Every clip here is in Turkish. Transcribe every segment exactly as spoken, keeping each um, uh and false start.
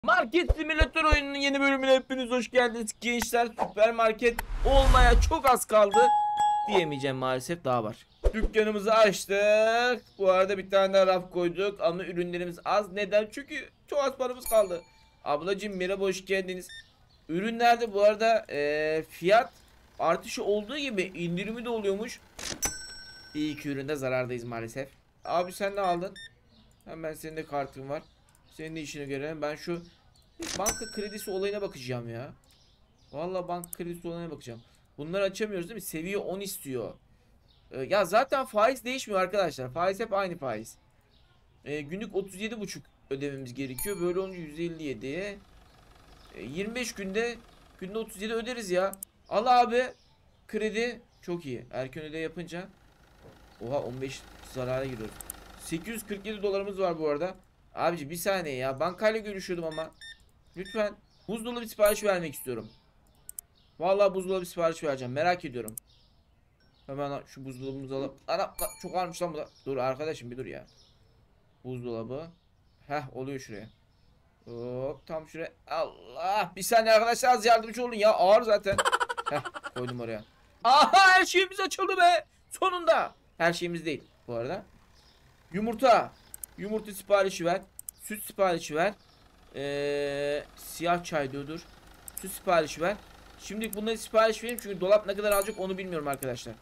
Market simülatör oyununun yeni bölümüne hepiniz hoş geldiniz gençler. Süpermarket olmaya çok az kaldı diyemeyeceğim, maalesef daha var. Dükkanımızı açtık. Bu arada bir tane daha raf koyduk ama ürünlerimiz az. Neden? Çünkü çok az paramız kaldı. Ablacığım merhaba, hoş geldiniz. Ürünlerde bu arada ee, fiyat artışı olduğu gibi indirimi de oluyormuş. İyi ki üründe zarardayız maalesef. Abi sen ne aldın? Hemen senin de kartın var. Senin de işini görelim. Ben şu banka kredisi olayına bakacağım ya. Vallahi banka kredisi olayına bakacağım. Bunları açamıyoruz değil mi? Seviye on istiyor. Ee, ya zaten faiz değişmiyor arkadaşlar. Faiz hep aynı faiz. Ee, günlük otuz yedi buçuk ödememiz gerekiyor. Böyle olunca yüz elli yediye ee, yirmi beş günde günde otuz yedi öderiz ya. Al abi. Kredi çok iyi. Erken öde yapınca. Oha, on beş zarara giriyoruz. sekiz yüz kırk yedi dolarımız var bu arada. Abici bir saniye ya. Bankayla görüşüyordum ama. Lütfen buzdolabı siparişi vermek istiyorum. Vallahi buzdolabı siparişi vereceğim. Merak ediyorum. Hemen şu buzdolabımızı alıp. Ana çok ağırmış lan bu da. Dur arkadaşım bir dur ya. Buzdolabı. Heh, oluyor şuraya. Hop tam şuraya. Allah. Bir saniye arkadaşlar, az yardımcı olun ya. Ağır zaten. Heh, koydum oraya. Aha, her şeyimiz açıldı be. Sonunda. Her şeyimiz değil bu arada. Yumurta. Yumurta siparişi ver. Süt siparişi ver. Ee, siyah çay diyordur. Süt siparişi ver. Şimdi bunları sipariş vereyim çünkü dolap ne kadar alacak onu bilmiyorum arkadaşlar.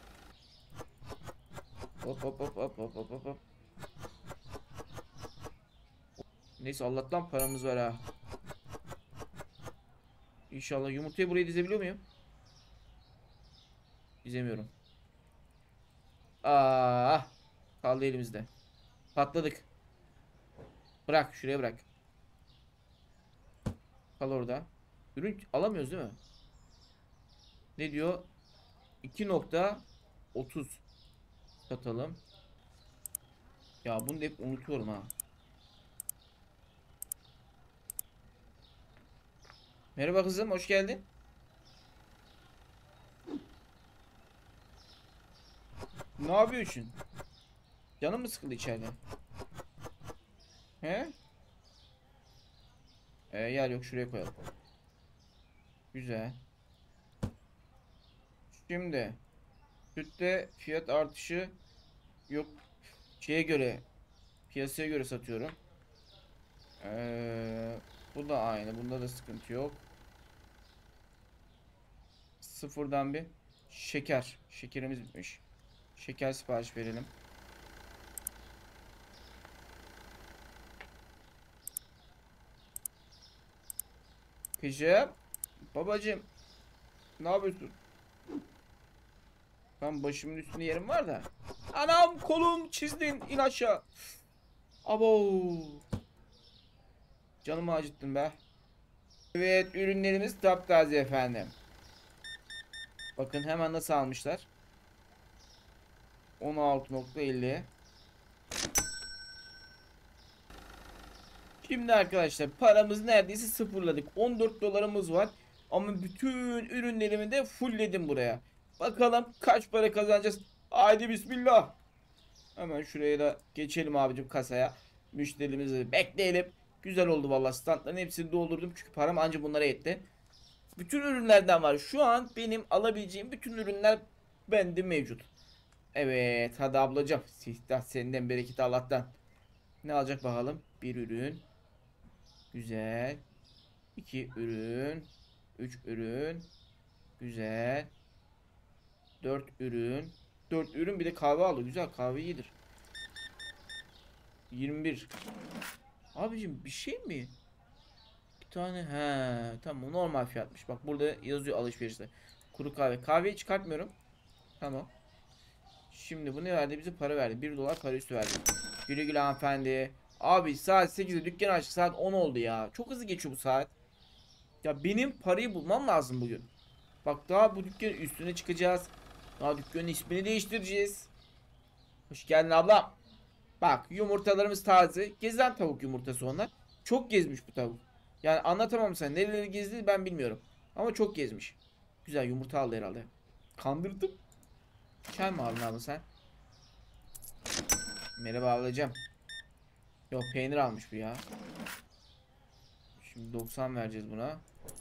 Hop hop hop hop hop hop hop. Neyse Allah'tan paramız var ha. İnşallah yumurtayı buraya dizebiliyor muyum? Dizemiyorum. Aa, kaldı elimizde. Patladık. Bırak şuraya, bırak. Kal orada. Ürün alamıyoruz değil mi? Ne diyor? iki nokta otuz satalım. Ya bunu da hep unutuyorum ha. Merhaba kızım, hoş geldin. Ne yapıyorsun? Canın mı sıkıldı içeride? He? Ee, yer yok, şuraya koyalım. Güzel. Şimdi sütte fiyat artışı yok. Şeye göre, piyasaya göre satıyorum. Ee, bu da aynı. Bunda da sıkıntı yok. Sıfırdan bir şeker. Şekerimiz bitmiş. Şeker sipariş verelim. Kızım. Babacım. Ne yapıyorsun? Tam başımın üstünde yerim var da. Anam, kolum çizdin. İn aşağı. Abo. Canımı acıttın be. Evet, ürünlerimiz taptaze efendim. Bakın hemen nasıl almışlar. on altı nokta elli. Şimdi arkadaşlar paramız neredeyse sıfırladık. on dört dolarımız var. Ama bütün ürünlerimi de fullledim buraya. Bakalım kaç para kazanacağız. Haydi bismillah. Hemen şuraya da geçelim abicim, kasaya. Müşterimizi bekleyelim. Güzel oldu vallahi, standların hepsini doldurdum. Çünkü param anca bunlara yetti. Bütün ürünlerden var. Şu an benim alabileceğim bütün ürünler bende mevcut. Evet hadi ablacığım. Sihtah senden, bereket Allah'tan. Ne alacak bakalım? Bir ürün. Güzel. iki ürün. üç ürün. Güzel. dört ürün. dört ürün, bir de kahve aldı. Güzel, kahve iyidir. yirmi bir. Abicim bir şey mi? Bir tane he tamam, normal fiyatmış. Bak burada yazıyor alışverişte. Kuru kahve. Kahveyi çıkartmıyorum. Tamam. Şimdi bu ne verdi? Bize para verdi. bir dolar para üstü verdi. Güle güle hanımefendi. Abi saat sekizde dükkan açtık. Saat on oldu ya. Çok hızlı geçiyor bu saat. Ya benim parayı bulmam lazım bugün. Bak daha bu dükkanın üstüne çıkacağız. Daha dükkanın ismini değiştireceğiz. Hoş geldin abla. Bak yumurtalarımız taze. Gezen tavuk yumurtası onlar. Çok gezmiş bu tavuk. Yani anlatamam sana. Nereleri gezdi ben bilmiyorum. Ama çok gezmiş. Güzel yumurta aldı herhalde. Kandırdım. Çay mı aldın abla sen? Merhaba ablacığım. Yok, peynir almış bu ya. Şimdi doksan vereceğiz buna.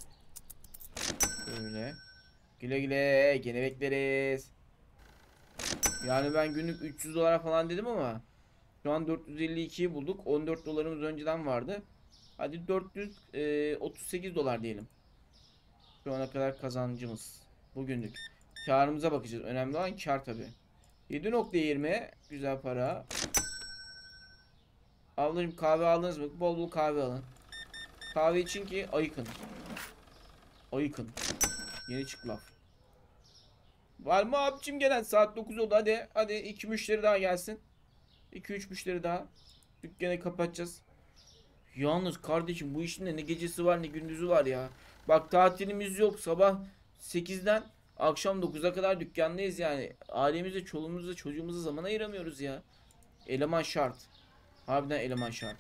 Böyle. Güle güle. Gene bekleriz. Yani ben günlük üç yüz dolar falan dedim ama şu an dört yüz elli ikiyi bulduk. on dört dolarımız önceden vardı. Hadi dört yüz otuz sekiz dolar diyelim. Şu ana kadar kazancımız. Bugünlük. Karımıza bakacağız. Önemli olan kar tabi. yedi nokta yirmi. Güzel para. Ablacığım kahve aldınız mı? Bol bol kahve alın. Kahve için ki ayıkın. Ayıkın. Yeni çık laf. Var mı abicim gelen? Saat dokuz oldu. Hadi. Hadi iki müşteri daha gelsin. iki üç müşteri daha. Dükkanı kapatacağız. Yalnız kardeşim bu işin de ne gecesi var ne gündüzü var ya. Bak tatilimiz yok. Sabah sekizden akşam dokuza kadar dükkandayız yani. Ailemize, çoluğumuza, çocuğumuza zaman ayıramıyoruz ya. Eleman şart. Harbiden eleman şart.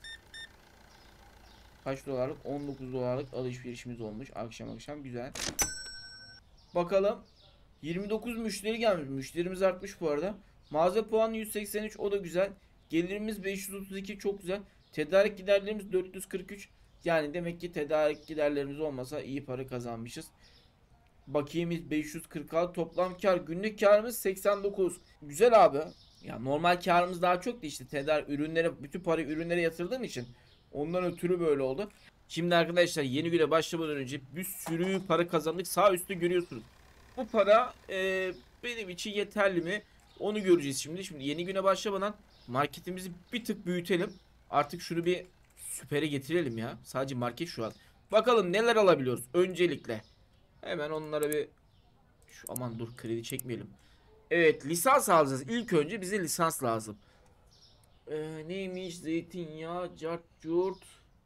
Kaç dolarlık? on dokuz dolarlık alışverişimiz olmuş. Akşam akşam güzel. Bakalım. yirmi dokuz müşteri gelmiş. Müşterimiz artmış bu arada. Mağaza puanı yüz seksen üç, o da güzel. Gelirimiz beş yüz otuz iki, çok güzel. Tedarik giderlerimiz dört yüz kırk üç. Yani demek ki tedarik giderlerimiz olmasa iyi para kazanmışız. Bakiyemiz beş yüz kırk altı, toplam kar günlük karımız seksen dokuz. Güzel abi. Ya normal karımız daha çok da işte tedarik ürünlere, bütün parayı ürünlere yatırdığım için ondan ötürü böyle oldu. Şimdi arkadaşlar yeni güne başlamadan önce bir sürü para kazandık. Sağ üstte görüyorsunuz. Bu para e, benim için yeterli mi? Onu göreceğiz şimdi. Şimdi yeni güne başlamadan marketimizi bir tık büyütelim. Artık şunu bir süpere getirelim ya. Sadece market şu an. Bakalım neler alabiliyoruz öncelikle. Hemen onlara bir şu, aman dur kredi çekmeyelim. Evet, lisans alacağız. İlk önce bize lisans lazım. Ee, neymiş? Zeytinyağı, cart curt.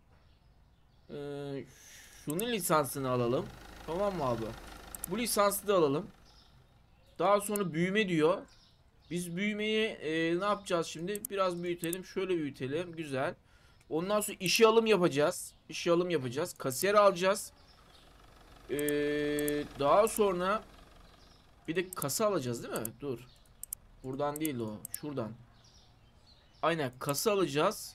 Ee, şunun lisansını alalım. Tamam mı abi? Bu lisansı da alalım. Daha sonra büyüme diyor. Biz büyümeyi e, ne yapacağız şimdi? Biraz büyütelim. Şöyle büyütelim. Güzel. Ondan sonra işe alım yapacağız. İşe alım yapacağız. Kasiyer alacağız. Ee, daha sonra bir de kasa alacağız değil mi? Dur. Buradan değil o. Şuradan. Aynen kasa alacağız.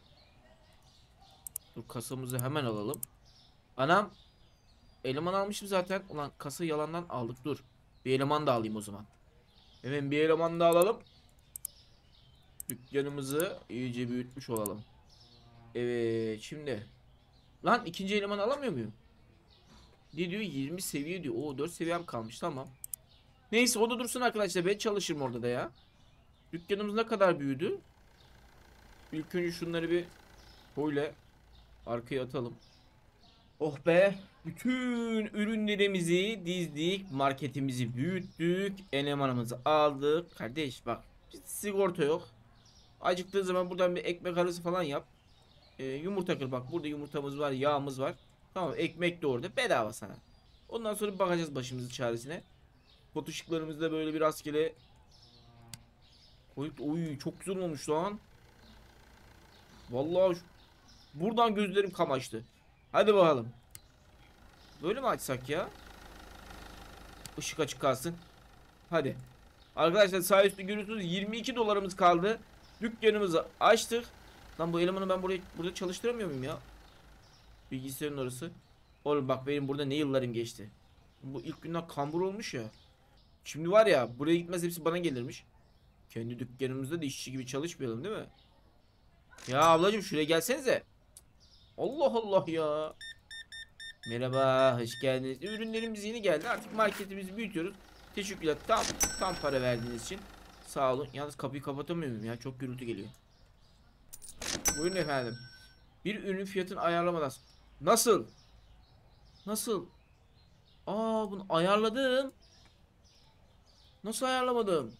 Dur kasamızı hemen alalım. Anam. Eleman almışım zaten. Ulan kasa yalandan aldık. Dur. Bir eleman da alayım o zaman. Hemen bir eleman da alalım. Dükkanımızı iyice büyütmüş olalım. Evet şimdi. Lan ikinci eleman alamıyor muyum? Ne diyor? yirmi seviye diyor. Oo dört seviyem kalmış, tamam. Neyse o da dursun arkadaşlar. Ben çalışırım orada da ya. Dükkanımız ne kadar büyüdü? İlk önce şunları bir böyle arkaya atalım. Oh be. Bütün ürünlerimizi dizdik. Marketimizi büyüttük. Elemanımızı aldık. Kardeş bak. Sigorta yok. Acıktığı zaman buradan bir ekmek arası falan yap. Ee, yumurta kır bak. Burada yumurtamız var. Yağımız var. Tamam, ekmek de orada. Bedava sana. Ondan sonra bir bakacağız başımızın çaresine. Pot ışıklarımızı da böyle bir rastgele. Oy, oy çok güzel olmuş lan. Vallahi buradan gözlerim kamaştı. Hadi bakalım. Böyle mi açsak ya? Işık açık kalsın. Hadi. Arkadaşlar sağ üstte görüyorsunuz yirmi iki dolarımız kaldı. Dükkanımızı açtık. Lan bu elemanı ben buraya burada çalıştıramıyor muyum ya? Bilgisayarın orası. Oğlum bak benim burada ne yıllarım geçti. Bu ilk günden kambur olmuş ya. Şimdi var ya buraya gitmez hepsi bana gelirmiş. Kendi dükkanımızda da işçi gibi çalışmayalım değil mi? Ya ablacığım şuraya gelsenize. Allah Allah ya. Merhaba, hoş geldiniz. Ürünlerimiz yeni geldi. Artık marketimizi büyütüyoruz. Teşekkürler. Tam tam para verdiğiniz için. Sağ olun. Yalnız kapıyı kapatamıyor muyum ya? Çok gürültü geliyor. Buyurun efendim. Bir ürün fiyatını ayarlamadan. Nasıl? Nasıl? Aa bunu ayarladım. Nasıl ayarlamadım?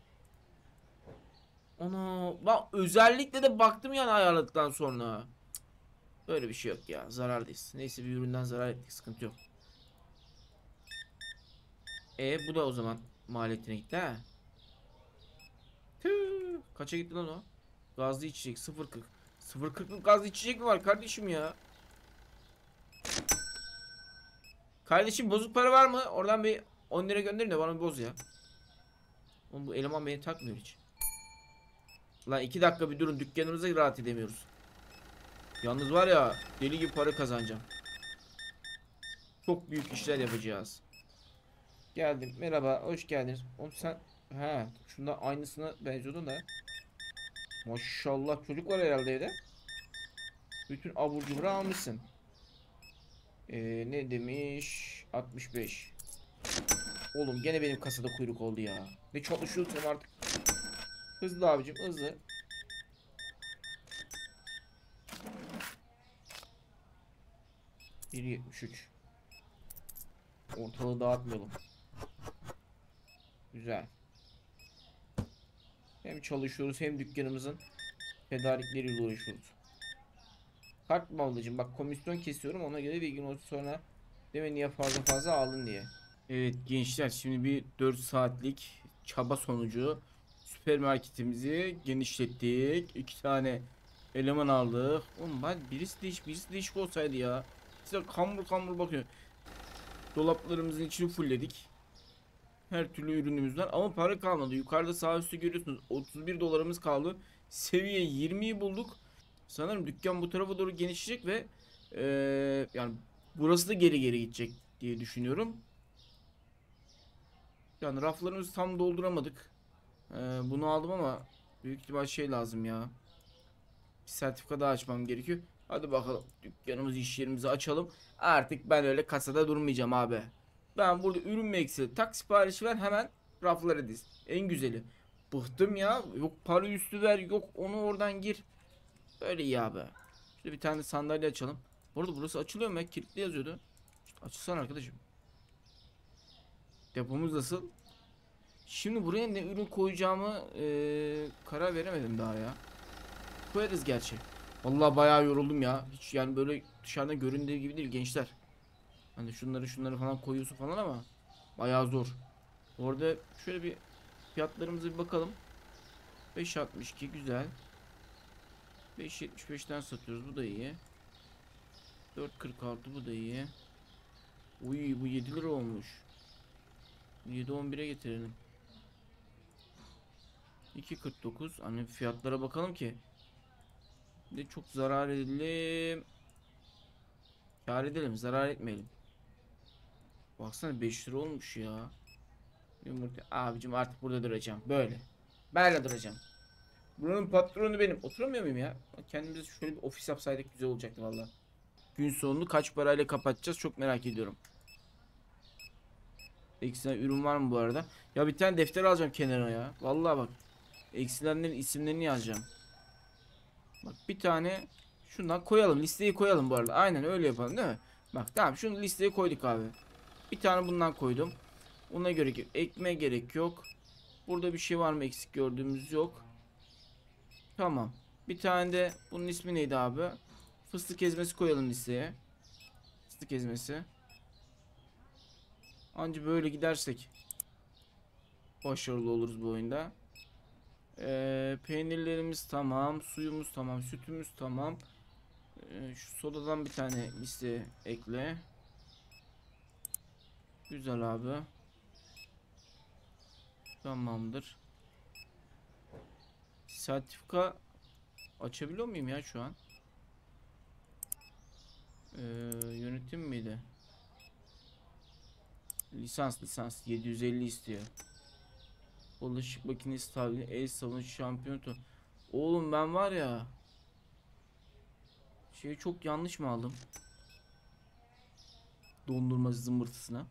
Ana, bak özellikle de baktım yani ayarladıktan sonra. Böyle bir şey yok ya. Zarardayız. Neyse bir üründen zarar ettik. Sıkıntı yok. E bu da o zaman maliyetine gitti ha. Tüh, kaça gitti lan o? Gazlı içecek sıfır kırk. sıfır kırklık gazlı içecek mi var kardeşim ya? Kardeşim bozuk para var mı? Oradan bir on lira gönderin de bana bir boz ya. Oğlum bu eleman beni takmıyor hiç. Lan iki dakika bir durun, dükkanımıza rahat edemiyoruz. Yalnız var ya, deli gibi para kazanacağım. Çok büyük işler yapacağız. Geldim. Merhaba. Hoş geldiniz. Oğlum sen... He. Şunda aynısına benziyordun da. Maşallah çocuk var herhalde evde. Bütün abur cubur almışsın. Ee, ne demiş? altmış beş. Oğlum gene benim kasada kuyruk oldu ya. Ne çalışıyorsun artık. Hızlı abicim hızlı. bir yetmiş üç. Ortalığı dağıtmayalım. Güzel. Hem çalışıyoruz hem dükkanımızın tedarikleriyle uğraşıyoruz. Kart mı ablacığım? Bak komisyon kesiyorum, ona göre bir gün olsun sonra deme niye fazla fazla aldın diye. Evet gençler, şimdi bir dört saatlik çaba sonucu süpermarketimizi genişlettik. İki tane eleman aldık. Oğlum ben birisi değişik birisi değişik olsaydı ya. Size kambur kambur bakıyor. Dolaplarımızın içini fullledik. Her türlü ürünümüz var ama para kalmadı. Yukarıda sağ üstte görüyorsunuz otuz bir dolarımız kaldı. Seviye yirmiyi bulduk. Sanırım dükkan bu tarafa doğru genişleyecek ve ee, yani burası da geri geri gidecek diye düşünüyorum. Yani raflarımızı tam dolduramadık. Ee, bunu aldım ama büyük ihtimal şey lazım ya. Bir sertifika daha açmam gerekiyor. Hadi bakalım dükkanımızı, iş yerimizi açalım. Artık ben öyle kasada durmayacağım abi. Ben burada ürün mü eksik? Tak siparişi ver, hemen raflara diz. En güzeli. Bıktım ya. Yok para üstü ver, yok onu oradan gir. Böyle iyi abi. Şöyle bir tane sandalye açalım. Bu arada burası açılıyor mu ya? Kilitli yazıyordu. İşte açılsana arkadaşım. Depomuz nasıl? Şimdi buraya ne ürün koyacağımı ee, karar veremedim daha ya. Koyarız gerçi. Vallahi bayağı yoruldum ya. Hiç yani böyle dışarıdan göründüğü gibi değil gençler. Hani şunları şunları falan koyuyorsun falan ama bayağı zor. Orada şöyle bir fiyatlarımıza bir bakalım. beş altmış iki güzel. beş yetmiş beşten satıyoruz, bu da iyi. dört kırk altı bu da iyi. Uy bu yedi lira olmuş. yedi on bire getirelim. iki kırk dokuz. Hani fiyatlara bakalım ki de çok zarar edelim. Kâr edelim, zarar etmeyelim. Baksana beş lira olmuş ya. Yumurta abicim, artık burada duracağım. Böyle. Böyle duracağım. Buranın patronu benim. Oturamıyor muyum ya? Kendimize şöyle bir ofis yapsaydık güzel olacaktı valla. Gün sonunu kaç parayla kapatacağız çok merak ediyorum. Eksilen ürün var mı bu arada? Ya bir tane defter alacağım kenara ya. Vallahi bak. Eksilenlerin isimlerini yazacağım. Bak bir tane şundan koyalım. Listeyi koyalım bu arada. Aynen öyle yapalım değil mi? Bak tamam, şunu listeye koyduk abi. Bir tane bundan koydum. Ona gerek yok. Ekmeğe gerek yok. Burada bir şey var mı eksik gördüğümüz yok. Tamam. Bir tane de bunun ismi neydi abi? Fıstık ezmesi koyalım listeye. Fıstık ezmesi. Anca böyle gidersek başarılı oluruz bu oyunda. Ee, peynirlerimiz tamam. Suyumuz tamam. Sütümüz tamam. Ee, şu sodadan bir tane liste ekle. Güzel abi. Tamamdır. Sertifika açabiliyor muyum ya şu an? Ee, yönetim miydi? Lisans lisans yedi yüz elli istiyor. Bulaşık makinesi tabi, el savun şampiyon. Oğlum ben var ya, şeyi çok yanlış mı aldım? Dondurma zımbırtısına.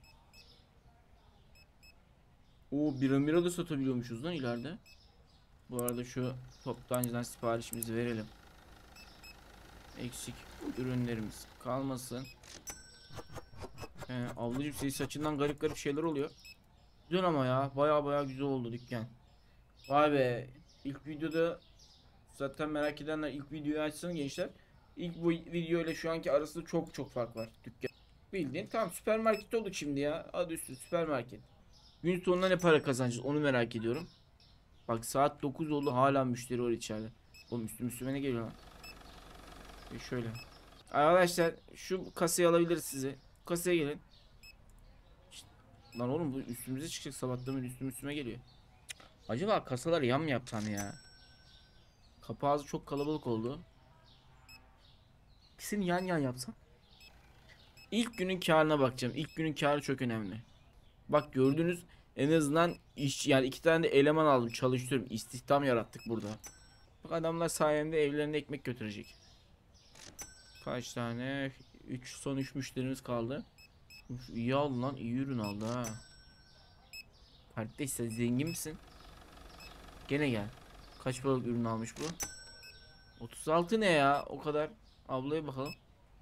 O bira mira da satabiliyormuşuz lan ileride. Bu arada şu toptancıdan siparişimizi verelim. Eksik ürünlerimiz kalmasın. Ee, ablacığım senin saçından garip garip şeyler oluyor. Güzel ama ya, baya baya güzel oldu dükkan. Vay be, ilk videoda zaten merak edenler ilk videoyu açsın gençler. İlk bu video ile şu anki arasında çok çok fark var dükkan. Bildiğin tam süpermarket olduk şimdi ya. Adı üstü süpermarket. Gün sonunda ne para kazanacağız onu merak ediyorum. Bak saat dokuz oldu, hala müşteri var içeride. Oğlum üstüm üstüme ne geliyor lan? E şöyle. Arkadaşlar şu kasayı alabiliriz size. Kasaya gelin. İşte, lan oğlum bu üstümüze çıkacak, sabahtan beri üstüm üstüme geliyor. Acaba kasalar yan mı yapsam ya? Kapı ağzı çok kalabalık oldu. İkisini yan yan yapsam. İlk günün karına bakacağım. İlk günün karı çok önemli. Bak gördünüz, en azından iş, yani iki tane de eleman aldım, çalıştırıyorum, istihdam yarattık burada. Bak adamlar sayemde evlerine ekmek götürecek. Kaç tane? üç, son üç müşterimiz kaldı. Uf, iyi aldı lan, iyi ürün aldı ha. Kardeş sen zengin misin? Gene gel. Kaç paralık ürün almış bu? otuz altı ne ya? O kadar. Ablaya bakalım.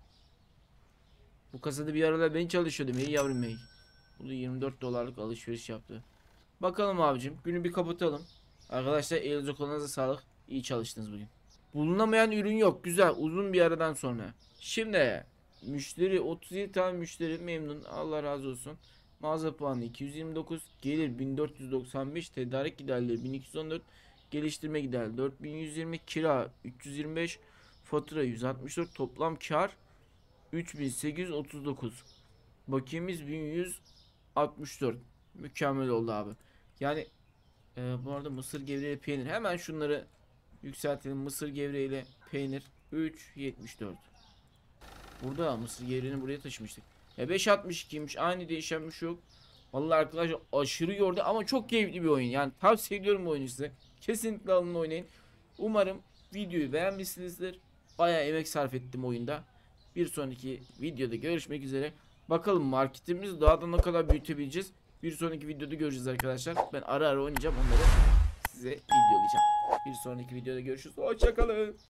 Bu kasada bir aralar ben çalışıyordum. Ey yavrum ey. Bunu yirmi dört dolarlık alışveriş yaptı. Bakalım abicim. Günü bir kapatalım. Arkadaşlar elinize kolunuza sağlık. İyi çalıştınız bugün. Bulunamayan ürün yok. Güzel. Uzun bir aradan sonra. Şimdi müşteri otuz yedi tane müşteri memnun. Allah razı olsun. Mağaza puanı iki yüz yirmi dokuz. Gelir bin dört yüz doksan beş. Tedarik giderleri bin iki yüz on dört. Geliştirme giderleri dört bin yüz yirmi. Kira üç yüz yirmi beş. Fatura yüz altmış dört. Toplam kar üç bin sekiz yüz otuz dokuz. Bakiyemiz bin yüz altmış dört. Mükemmel oldu abi. Yani e, bu arada mısır gevreği peynir. Hemen şunları yükseltelim. Mısır gevreğiyle peynir üç yetmiş dört. Burada mısır gevreğini buraya taşımıştık. E beş altmış ikiymiş. Aynı değişen bir şey yok. Vallahi arkadaşlar aşırı yordu ama çok keyifli bir oyun. Yani tavsiye ediyorum bu oyunu size. Kesinlikle alın oynayın. Umarım videoyu beğenmişsinizdir. Bayağı emek sarf ettim oyunda. Bir sonraki videoda görüşmek üzere. Bakalım marketimizi daha da ne kadar büyütebileceğiz. Bir sonraki videoda göreceğiz arkadaşlar. Ben ara ara oynayacağım, onları size videolayacağım. Bir sonraki videoda görüşürüz. Hoşçakalın.